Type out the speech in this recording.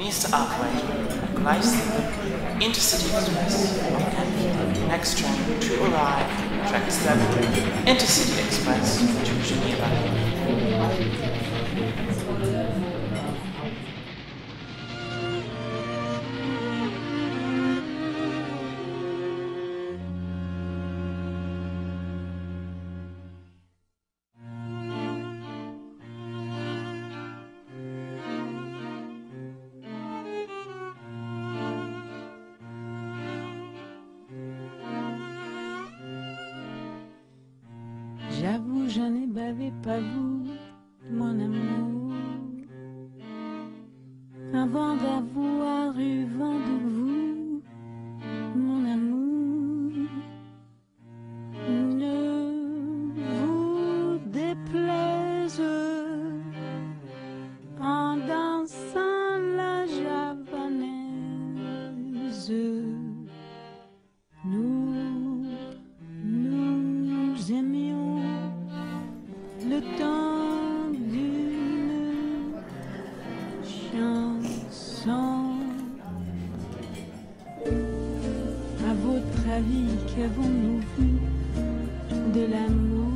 needs to operate Gleisliebe Intercity Express on Kent. Next train to arrive, track 7, Intercity Express to Geneva. J'avoue, je n'ai bavé pas vous, mon amour, avant d'avoir eu vent de vous, mon amour. Ne vous déplaise en dansant la javanaise. Nous aimions le temps d'une chanson. À votre avis, qu'avons-nous vu de l'amour?